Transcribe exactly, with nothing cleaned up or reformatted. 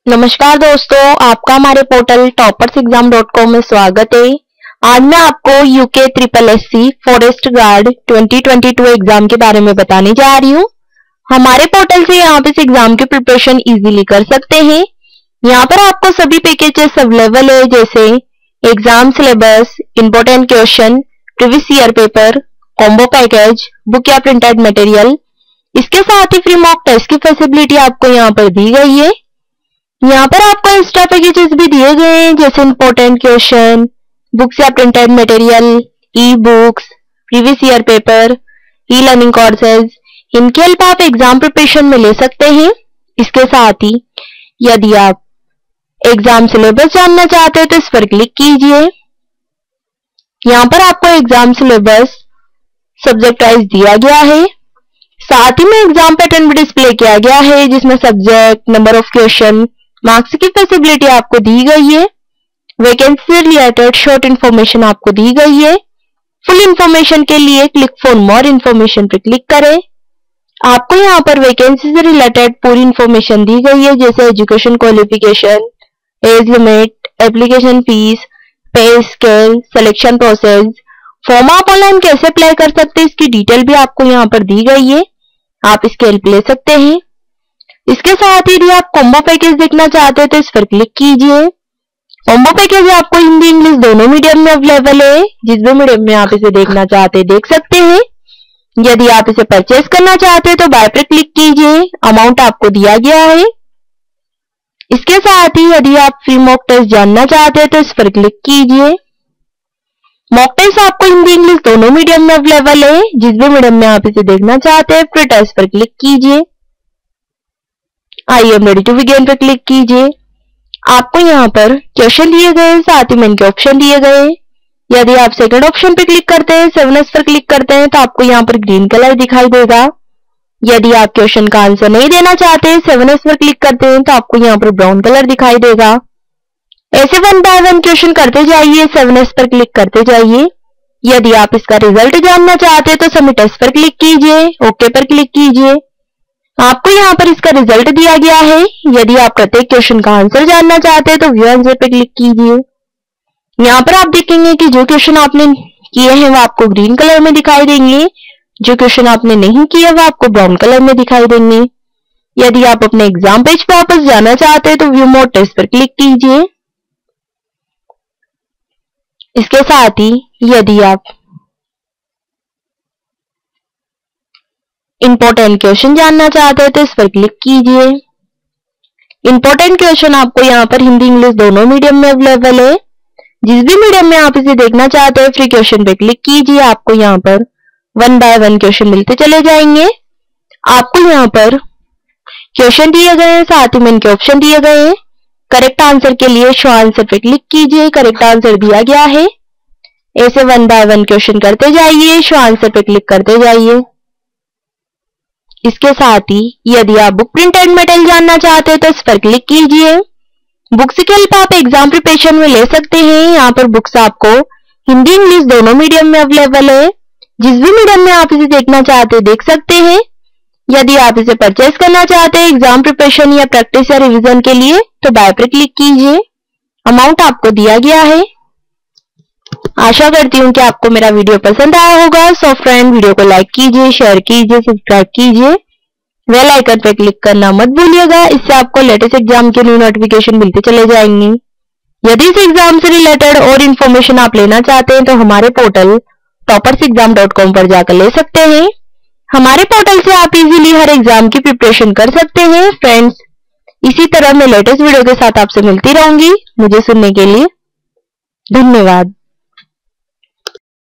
नमस्कार दोस्तों, आपका हमारे portal toppers exam dot com में स्वागत है। आज मैं आपको UK triple S C forest guard twenty twenty two exam के बारे में बताने जा रही हूँ। हमारे पोर्टल से आप इस एग्जाम की प्रिपरेशन इजीली कर सकते हैं। यहाँ पर आपको सभी पैकेजेस अवेलेबल है, जैसे exam syllabus, important question, previous year paper, combo package, book या प्रिंटेड मटेरियल। इसके साथ ही फ्री मॉक टेस्ट की फैसिलिटी आपको यहाँ पर दी गई है। यहाँ पर आपको एक्स्ट्रा पैकेजेस भी दिए गए हैं, जैसे इंपॉर्टेंट क्वेश्चन, बुक्स या printed material, e books, previous year paper, e learning courses. इनके हेल्प आप एग्जाम प्रिपरेशन में ले सकते हैं। इसके साथ ही यदि आप एग्जाम सिलेबस जानना चाहते हैं तो इस पर क्लिक कीजिए। यहाँ पर आपको एग्जाम सिलेबस सब्जेक्ट वाइज दिया गया है। साथ ही में एग्जाम पैटर्न भी डिस्प्ले किया गया है, जिसमें subject, number of question, marks की फैसिलिटी आपको दी गई है। वैकेंसी से रिलेटेड शॉर्ट इन्फॉर्मेशन आपको दी गई है। फुल इन्फॉर्मेशन के लिए क्लिक फॉर मोर इन्फॉर्मेशन पर क्लिक करें। आपको यहाँ पर वैकेंसी से रिलेटेड पूरी इन्फॉर्मेशन दी गई है, जैसे education qualification, age limit, application fees, pay scale, selection process, form आप ऑनलाइन कैसे अप्लाई कर सकते हैं इसकी डिटेल भी आपको यहाँ पर दी गई है। आप इसकी हेल्प ले सकते हैं। इसके साथ ही यदि आप कॉम्बो पैकेज देखना चाहते हैं तो इस पर क्लिक कीजिए। कॉम्बो पैकेज आपको हिंदी इंग्लिश दोनों मीडियम में अवेलेबल है। जिस भी मीडियम में आप इसे देखना चाहते हैं देख सकते हैं। यदि आप इसे परचेज करना चाहते हैं तो बाय पर क्लिक कीजिए। अमाउंट आपको दिया गया है। इसके साथ ही यदि आप फ्री मॉक टेस्ट जानना चाहते हैं तो इस पर क्लिक कीजिए। मॉक टेस्ट आपको हिंदी इंग्लिश दोनों मीडियम में अवेलेबल है। जिस भी मीडियम में आप इसे देखना चाहते हैं फ्री टेस्ट पर क्लिक कीजिए। I am ready to begin पर क्लिक कीजिए। आपको यहाँ पर क्वेश्चन दिए गए, साथ ही में इनके ऑप्शन दिए गए। यदि आप सेकंड ऑप्शन पर क्लिक करते हैं, सेवन एस पर क्लिक करते हैं, तो आपको यहाँ पर ग्रीन कलर दिखाई देगा। यदि आप क्वेश्चन का आंसर नहीं देना चाहते, सेवन एस पर क्लिक करते हैं, तो आपको यहाँ पर ब्राउन कलर दिखाई देगा। ऐसे वन बाय वन क्वेश्चन करते जाइए, सेवन एस पर क्लिक करते जाइए। यदि आप इसका रिजल्ट जानना चाहते हैं तो सबमिट एस पर क्लिक कीजिए, ओके पर क्लिक कीजिए। आपको यहाँ पर इसका रिजल्ट दिया गया है। यदि आप प्रत्येक क्वेश्चन का आंसर जानना चाहते हैं तो व्यू आंसर पर क्लिक कीजिए। यहाँ पर आप देखेंगे कि जो क्वेश्चन आपने किए हैं वो आपको ग्रीन कलर में दिखाई देंगे, जो क्वेश्चन आपने नहीं किए वो आपको ब्राउन कलर में दिखाई देंगे। यदि आप अपने एग्जाम पेज पर वापस जाना चाहते हैं तो व्यू मोर टेस्ट पर क्लिक कीजिए। इसके साथ ही यदि आप इंपॉर्टेंट क्वेश्चन जानना चाहते हैं तो इस पर क्लिक कीजिए। इंपॉर्टेंट क्वेश्चन आपको यहाँ पर हिंदी इंग्लिश दोनों मीडियम में अवेलेबल है। जिस भी मीडियम में आप इसे देखना चाहते हैं फ्री क्वेश्चन पे क्लिक कीजिए। आपको यहाँ पर वन बाय वन क्वेश्चन मिलते चले जाएंगे। आपको यहाँ पर क्वेश्चन दिए गए हैं, साथ ही में इनके ऑप्शन दिए गए हैं। करेक्ट आंसर के लिए शो आंसर पे क्लिक कीजिए। करेक्ट आंसर दिया गया है। ऐसे वन बाय वन क्वेश्चन करते जाइए, शो आंसर पे क्लिक करते जाइए। इसके साथ ही यदि आप बुक प्रिंटेड मटेरियल जानना चाहते हैं तो इस पर क्लिक कीजिए। बुक्स की हेल्प आप एग्जाम प्रिपरेशन में ले सकते हैं। यहाँ पर बुक्स आपको हिंदी इंग्लिश दोनों मीडियम में अवेलेबल है। जिस भी मीडियम में आप इसे देखना चाहते हैं देख सकते हैं। यदि आप इसे परचेज करना चाहते हैं एग्जाम प्रिपरेशन या प्रैक्टिस या रिवीजन के लिए तो बाय पर क्लिक कीजिए। अमाउंट आपको दिया गया है। आशा करती हूँ कि आपको मेरा वीडियो पसंद आया होगा। सो फ्रेंड, वीडियो को लाइक कीजिए, शेयर कीजिए, सब्सक्राइब कीजिए। बेल आइकन पर क्लिक करना मत भूलिएगा। इससे आपको लेटेस्ट एग्जाम के न्यू नोटिफिकेशन मिलते चले जाएंगे। यदि इस एग्जाम से रिलेटेड और इन्फॉर्मेशन आप लेना चाहते हैं तो हमारे portal toppers exam dot com पर जाकर ले सकते हैं। हमारे पोर्टल से आप इजीली हर एग्जाम की प्रिपरेशन कर सकते हैं। फ्रेंड्स, इसी तरह मैं लेटेस्ट वीडियो के साथ आपसे मिलती रहूंगी। मुझे सुनने के लिए धन्यवाद।